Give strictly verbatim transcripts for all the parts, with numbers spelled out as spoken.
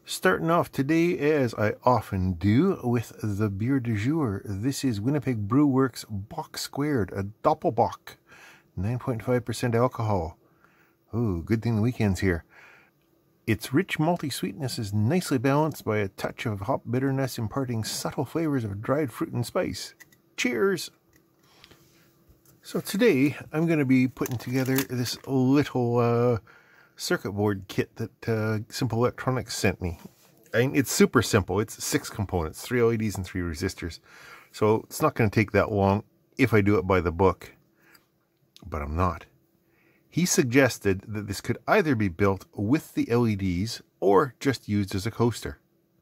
Starting off today, as I often do, with the beer du jour. This is Winnipeg Brew Works Bock Squared, a Doppelbock, nine point five percent alcohol. Oh, good thing the weekend's here. Its rich malty sweetness is nicely balanced by a touch of hop bitterness, imparting subtle flavors of dried fruit and spice. Cheers! So today, I'm going to be putting together this little uh, circuit board kit that uh, SimpleElectronics sent me. I mean, it's super simple. It's six components, three L E Ds and three resistors. So it's not going to take that long if I do it by the book, but I'm not. He suggested that this could either be built with the L E Ds or just used as a coaster.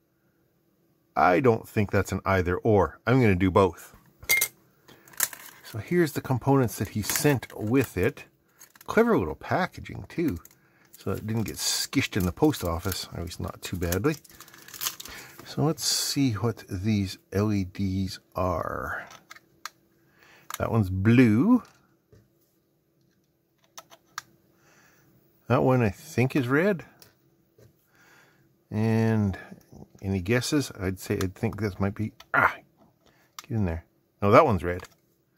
I don't think that's an either or. I'm going to do both. So here's the components that he sent with it. Clever little packaging too, so it didn't get skished in the post office, at least not too badly. So let's see what these L E Ds are. That one's blue. That one I think is red. And any guesses? I'd say I think this might be, ah, get in there. No, that one's red.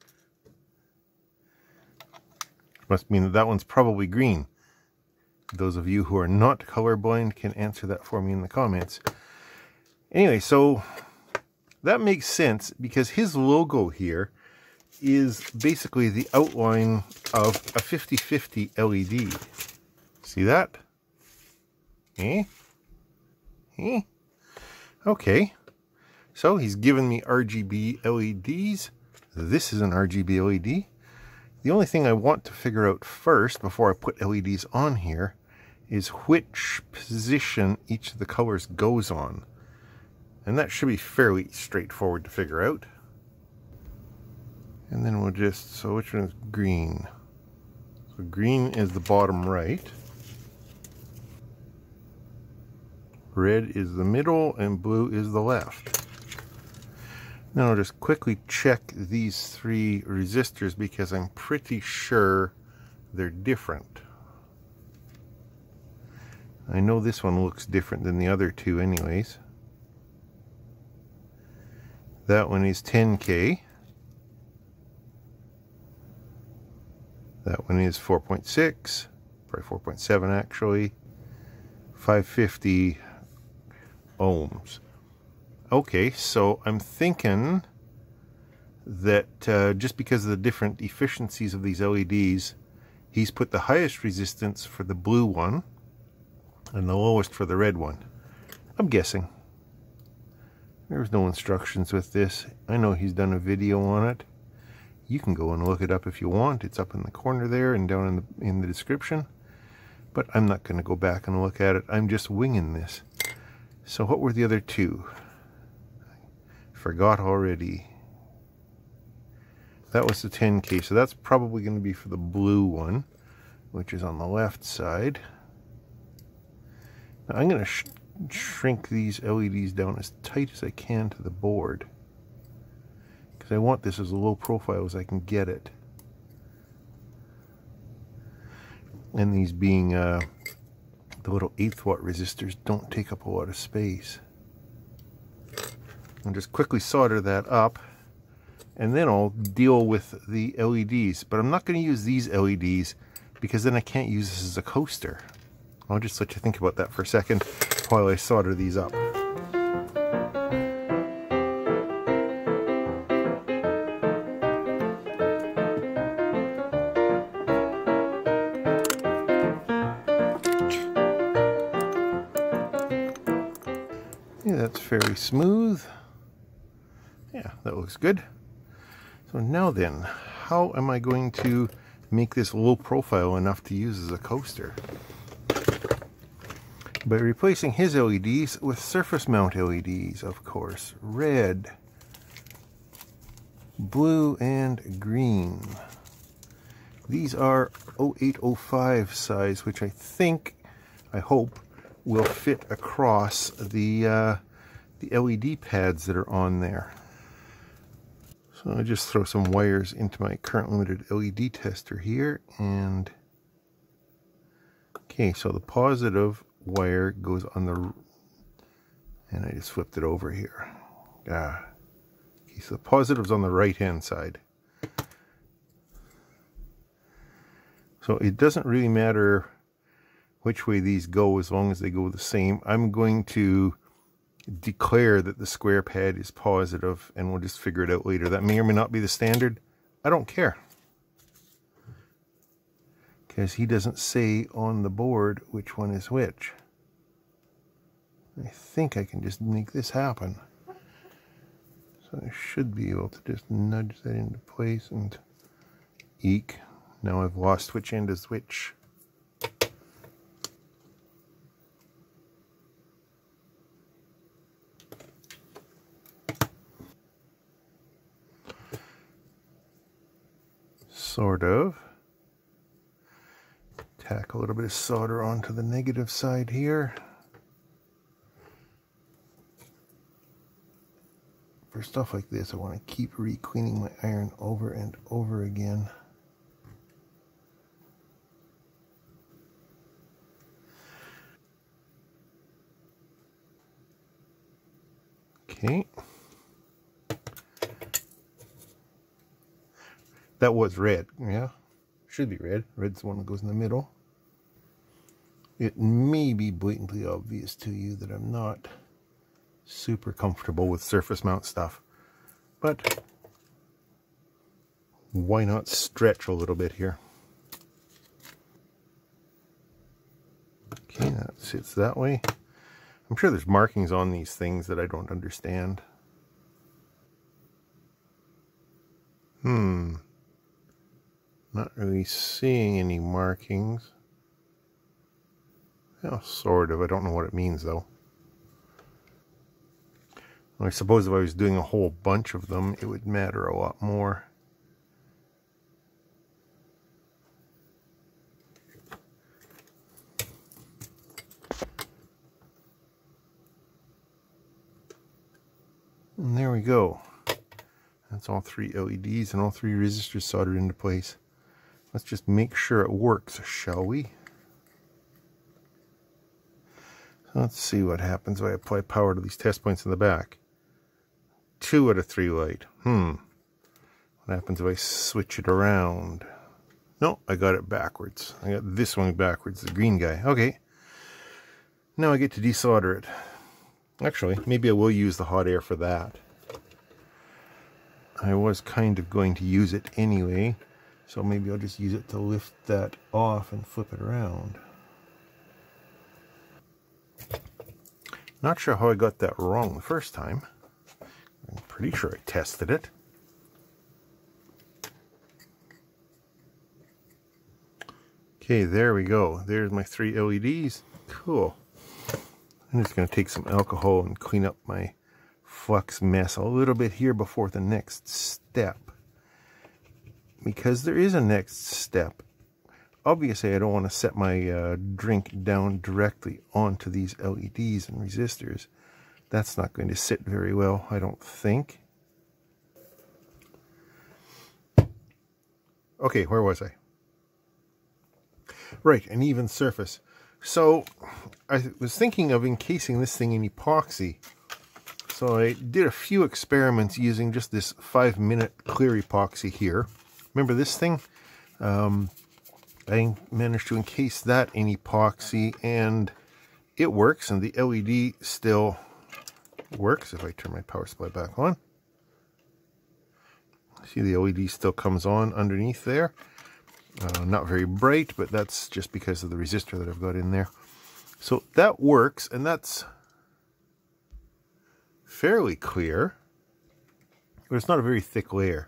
Must mean that that one's probably green. Those of you who are not colorblind can answer that for me in the comments. Anyway, so that makes sense because his logo here is basically the outline of a fifty fifty L E D. See that? Eh? Eh? Okay. So he's given me R G B L E Ds. This is an R G B L E D. The only thing I want to figure out first, before I put L E Ds on here, is which position each of the colors goes on. And that should be fairly straightforward to figure out. And then we'll just, so which one is green? So green is the bottom right. Red is the middle, and blue is the left. Then I'll just quickly check these three resistors because I'm pretty sure they're different. I know this one looks different than the other two anyways. That one is ten K. That one is four point six, probably four point seven actually. five fifty ohms. Okay, so I'm thinking that uh, just because of the different efficiencies of these L E Ds, he's put the highest resistance for the blue one and the lowest for the red one. I'm guessing. There's no instructions with this. I know he's done a video on it. You can go and look it up if you want. It's up in the corner there and down in the, in the description. But I'm not going to go back and look at it. I'm just winging this. So what were the other two? Forgot already. That was the ten K, so that's probably going to be for the blue one, which is on the left side. Now I'm going to sh shrink these L E Ds down as tight as I can to the board, because I want this as low profile as I can get it. And these being uh, the little eighth watt resistors don't take up a lot of space. I'll just quickly solder that up, and then I'll deal with the L E Ds. But I'm not going to use these L E Ds because then I can't use this as a coaster. I'll just let you think about that for a second while I solder these up. Yeah, that's fairly smooth. Yeah, that looks good. So now then, how am I going to make this low profile enough to use as a coaster? By replacing his L E Ds with surface mount L E Ds, of course. Red, blue, and green. These are oh eight oh five size, which I think, I hope, will fit across the, uh, the L E D pads that are on there. So I just throw some wires into my current limited L E D tester here, and okay, so the positive wire goes on the And I just flipped it over here. Ah. Okay, so the positive's on the right-hand side. So it doesn't really matter which way these go as long as they go the same. I'm going to declare that the square pad is positive, and we'll just figure it out later. That may or may not be the standard. I don't care, because he doesn't say on the board which one is which. I think I can just make this happen. So I should be able to just nudge that into place and eek. Now I've lost which end is which. Sort of. Tack a little bit of solder onto the negative side here. For stuff like this, I want to keep re-cleaning my iron over and over again. Okay. That was red, yeah. Should be red. Red's the one that goes in the middle. It may be blatantly obvious to you that I'm not super comfortable with surface mount stuff, but why not stretch a little bit here? Okay, that sits that way. I'm sure there's markings on these things that I don't understand. Hmm. Not really seeing any markings. Well, sort of. I don't know what it means, though. I suppose if I was doing a whole bunch of them, it would matter a lot more. And there we go. That's all three L E Ds and all three resistors soldered into place. Let's just make sure it works, shall we? So let's see what happens when I apply power to these test points in the back. Two out of three light. Hmm. What happens if I switch it around? No, I got it backwards. I got this one backwards, the green guy. Okay. Now I get to desolder it. Actually, maybe I will use the hot air for that. I was kind of going to use it anyway, so maybe I'll just use it to lift that off and flip it around. Not sure how I got that wrong the first time. I'm pretty sure I tested it. Okay, there we go. There's my three L E Ds. Cool. I'm just going to take some alcohol and clean up my flux mess a little bit here before the next step. Because there is a next step. Obviously, I don't want to set my uh, drink down directly onto these L E Ds and resistors. That's not going to sit very well, I don't think. Okay, where was I? Right, an even surface. So, I was thinking of encasing this thing in epoxy. So I did a few experiments using just this five minute clear epoxy here. Remember this thing? Um, I managed to encase that in epoxy, and it works, and the L E D still works. If I turn my power supply back on, see the L E D still comes on underneath there. Uh, not very bright, but that's just because of the resistor that I've got in there. So that works, and that's fairly clear, but it's not a very thick layer.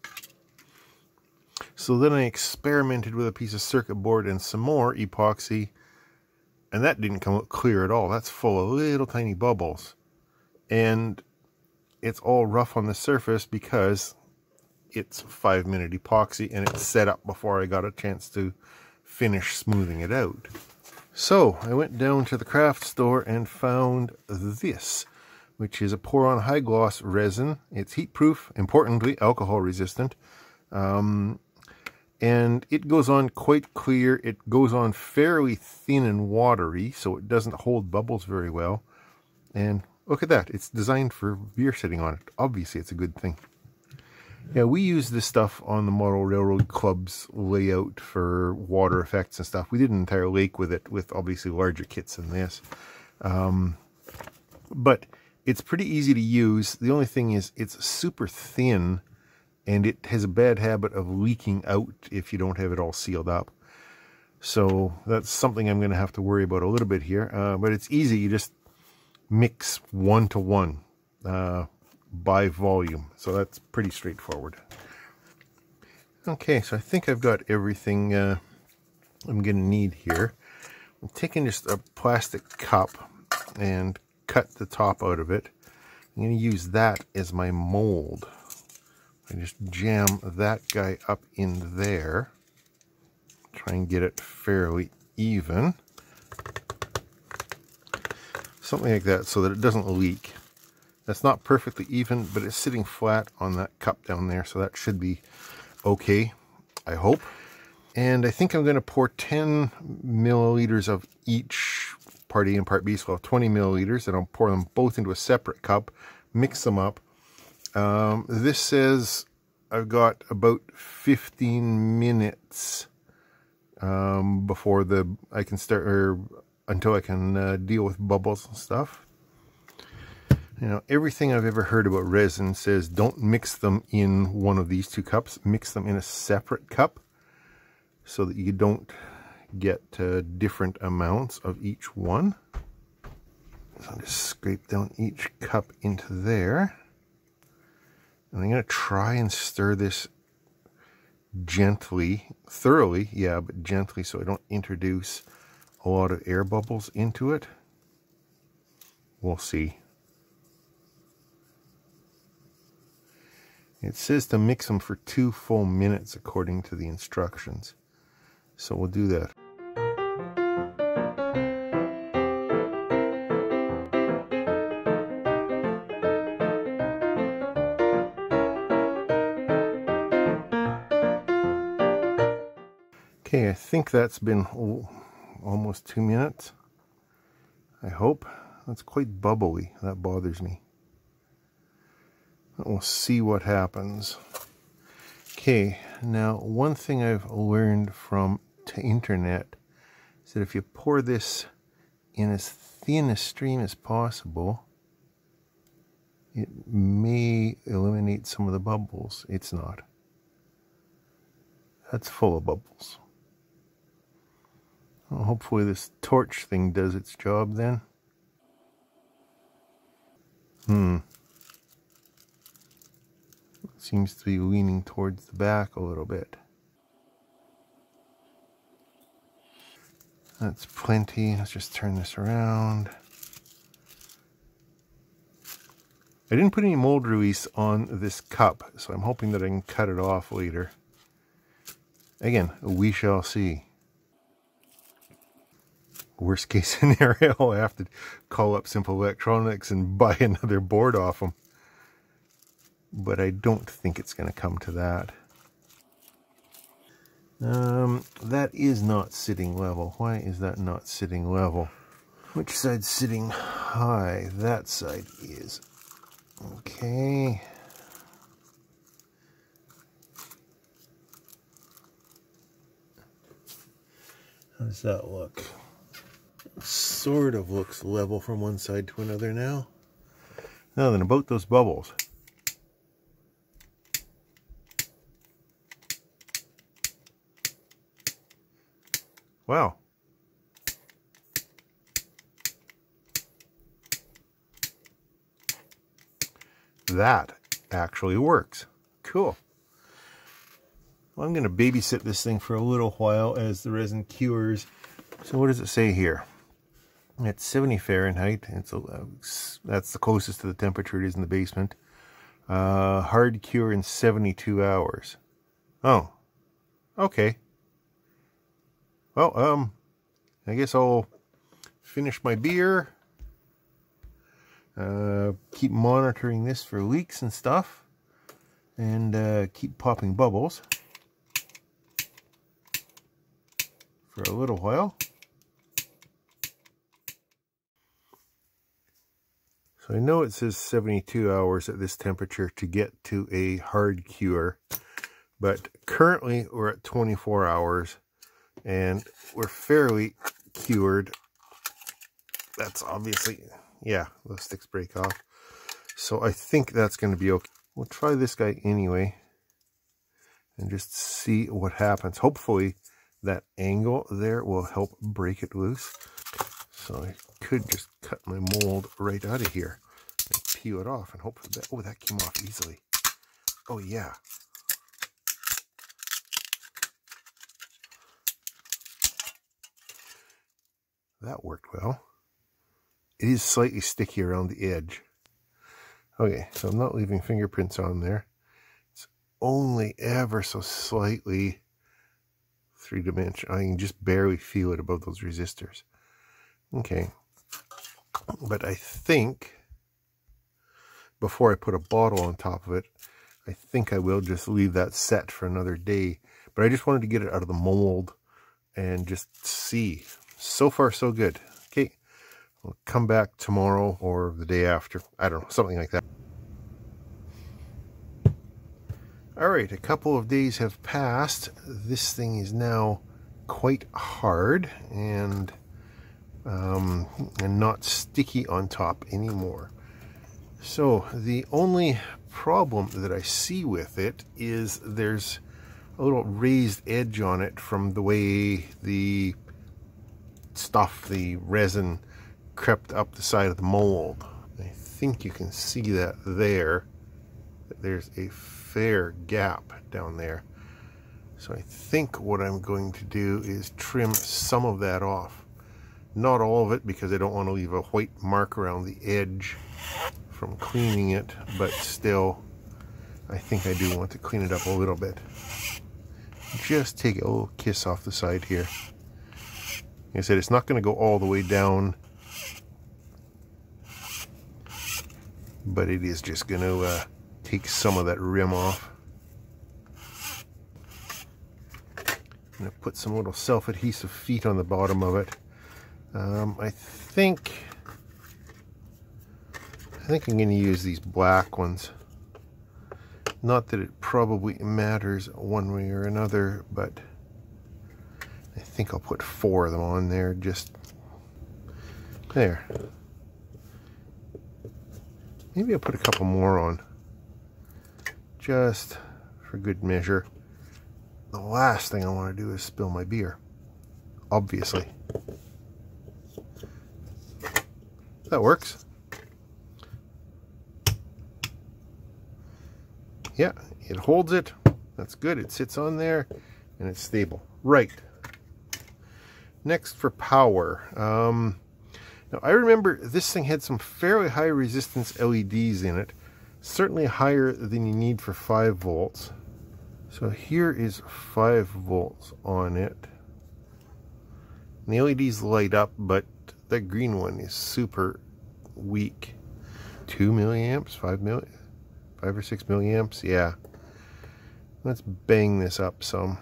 So then I experimented with a piece of circuit board and some more epoxy, and that didn't come out clear at all. That's full of little tiny bubbles, and it's all rough on the surface because it's five minute epoxy and it's set up before I got a chance to finish smoothing it out. So I went down to the craft store and found this, which is a pour-on high gloss resin. It's heat proof, importantly alcohol resistant, um, and it goes on quite clear. It goes on fairly thin and watery, so it doesn't hold bubbles very well. And look at that. It's designed for beer sitting on it. Obviously, it's a good thing. Yeah, we use this stuff on the Model Railroad Club's layout for water effects and stuff. We did an entire lake with it, with obviously larger kits than this. Um, but it's pretty easy to use. The only thing is it's super thin, and it has a bad habit of leaking out if you don't have it all sealed up. So that's something I'm going to have to worry about a little bit here. Uh, but it's easy. You just mix one to one. Uh, by volume, so that's pretty straightforward. Okay, so I think I've got everything uh, I'm gonna need here. I'm taking just a plastic cup and cut the top out of it. I'm gonna use that as my mold. I just jam that guy up in there, try and get it fairly even, something like that, so that it doesn't leak. That's not perfectly even, but it's sitting flat on that cup down there, so that should be okay, I hope. And I think I'm going to pour ten milliliters of each, part A and part B, so I'll have twenty milliliters, and I'll pour them both into a separate cup, mix them up. Um, this says I've got about fifteen minutes um, before the I can start, or until I can uh, deal with bubbles and stuff. You know, everything I've ever heard about resin says don't mix them in one of these two cups. Mix them in a separate cup so that you don't get uh, different amounts of each one. So I'll just scrape down each cup into there. And I'm going to try and stir this gently, thoroughly, yeah, but gently, so I don't introduce a lot of air bubbles into it. We'll see. It says to mix them for two full minutes according to the instructions. So we'll do that. Okay, I think that's been oh, almost two minutes. I hope. That's quite bubbly. That bothers me. We'll see what happens. Okay, now one thing I've learned from the internet is that if you pour this in as thin a stream as possible, it may eliminate some of the bubbles. It's not. That's full of bubbles. Well, hopefully this torch thing does its job then. Hmm. Seems to be leaning towards the back a little bit. That's plenty. Let's just turn this around. I didn't put any mold release on this cup, so I'm hoping that I can cut it off later. Again, we shall see. Worst case scenario, I'll have to call up SimpleElectronics and buy another board off them. But I don't think it's going to come to that. Um, that is not sitting level. Why is that not sitting level? Which side's sitting high? That side is. Okay. How does that look? Sort of looks level from one side to another now. Now then, about those bubbles. Wow. That actually works. Cool. Well, I'm going to babysit this thing for a little while as the resin cures. So what does it say here? It's seventy Fahrenheit. It's a, that's the closest to the temperature it is in the basement. Uh, hard cure in seventy-two hours. Oh, okay. Well, um, I guess I'll finish my beer. Uh, keep monitoring this for leaks and stuff, and uh, keep popping bubbles for a little while. So I know it says seventy-two hours at this temperature to get to a hard cure, but currently we're at twenty-four hours and we're fairly cured. That's obviously, yeah, those sticks break off. So I think that's going to be okay. We'll try this guy anyway and just see what happens. Hopefully that angle there will help break it loose. So I could just cut my mold right out of here and peel it off and hope for that. Oh, that came off easily. Oh yeah. That worked well. It is slightly sticky around the edge. Okay, so I'm not leaving fingerprints on there. It's only ever so slightly three-dimensional. I can just barely feel it above those resistors. Okay, but I think before I put a bottle on top of it, I think I will just leave that set for another day. But I just wanted to get it out of the mold and just see. So far, so good. Okay, I'll come back tomorrow or the day after. I don't know, something like that. All right, a couple of days have passed. This thing is now quite hard and um, and not sticky on top anymore. So the only problem that I see with it is there's a little raised edge on it from the way the stuff, the resin, crept up the side of the mold. I think you can see that there. There's a fair gap down there. So I think what I'm going to do is trim some of that off. Not all of it, because I don't want to leave a white mark around the edge from cleaning it, but still I think I do want to clean it up a little bit. Just take a little kiss off the side here. Like I said, it's not going to go all the way down, but it is just going to uh, take some of that rim off. I'm going to put some little self-adhesive feet on the bottom of it. Um, I think I think I'm going to use these black ones. Not that it probably matters one way or another, but I think I'll put four of them on there. Just there. Maybe I'll put a couple more on, just for good measure. The last thing I want to do is spill my beer, obviously. That works. Yeah, it holds it. That's good. It sits on there and it's stable. Right. Next, for power. Um, now, I remember this thing had some fairly high resistance L E Ds in it. Certainly higher than you need for five volts. So here is five volts on it. And the L E Ds light up, but that green one is super weak. Two milliamps, five milli, five or six milliamps. Yeah. Let's bang this up some.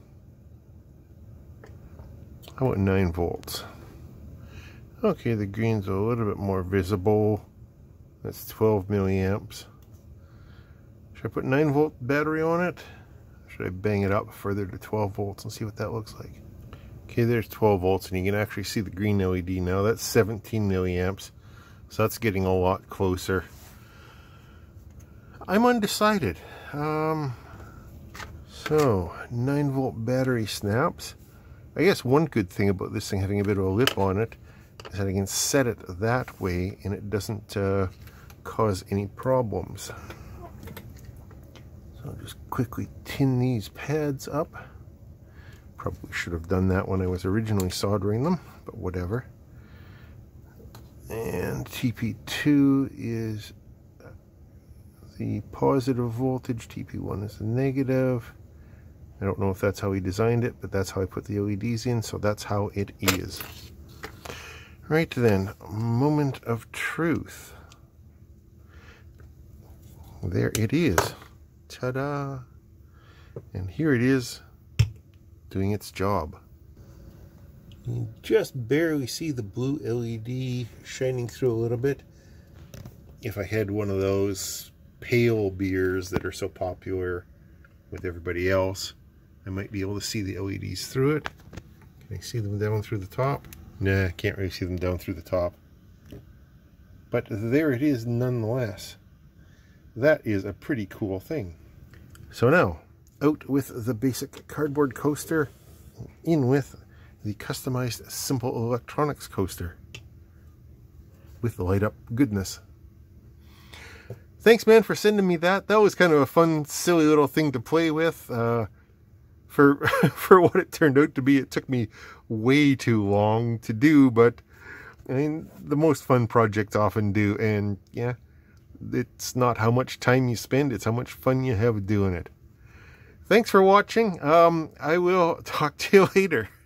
How about nine volts? Okay, the green's a little bit more visible. That's twelve milliamps. Should I put nine volt battery on it? Should I bang it up further to twelve volts and see what that looks like? Okay, there's twelve volts, and you can actually see the green L E D now. That's seventeen milliamps, so that's getting a lot closer. I'm undecided. Um, so, nine volt battery snaps. I guess one good thing about this thing having a bit of a lip on it is that I can set it that way and it doesn't uh, cause any problems. So I'll just quickly tin these pads up. Probably should have done that when I was originally soldering them, but whatever. And T P two is the positive voltage, T P one is the negative. I don't know if that's how he designed it, but that's how I put the L E Ds in, so that's how it is. Right then, moment of truth. There it is. Ta-da! And here it is, doing its job. You can just barely see the blue L E D shining through a little bit. if I had one of those pale beers that are so popular with everybody else, I might be able to see the L E Ds through it. Can I see them down through the top? Nah, I can't really see them down through the top. But there it is nonetheless. That is a pretty cool thing. So now, out with the basic cardboard coaster, in with the customized SimpleElectronics coaster with the light up goodness. Thanks, man, for sending me that. That was kind of a fun, silly little thing to play with. Uh, for for what it turned out to be, it took me way too long to do, but I mean, the most fun projects often do, and yeah, it's not how much time you spend, it's how much fun you have doing it. Thanks for watching. Um, I will talk to you later.